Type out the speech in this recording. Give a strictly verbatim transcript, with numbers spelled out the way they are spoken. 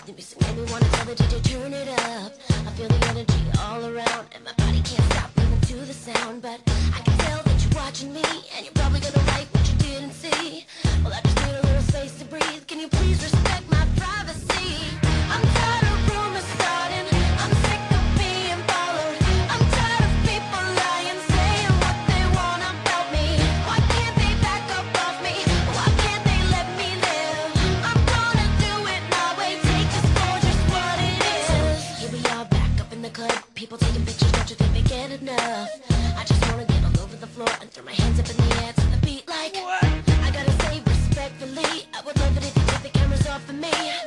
The music made me wanna tell the D J turn it up. I feel the energy all around, and my body can't stop moving to the sound. But I can tell that you're watching me, and you're probably gonna like what you didn't see. Well, I just need a little space to breathe. Can you please respect my privacy? I'm tired of rumors starting. I'm sick of being followed. I'm tired of people lying, saying what they want about me. Why can't they back up off me? Why can't they let me live? I'm gonna do it my way. Take this for just what it is. Here we are back up in the club. People taking pictures, don't you think they get enough? I just wanna get all over the floor and throw my hands up in the air to the beat like what? I gotta say respectfully, I would love it if you take the cameras off of me.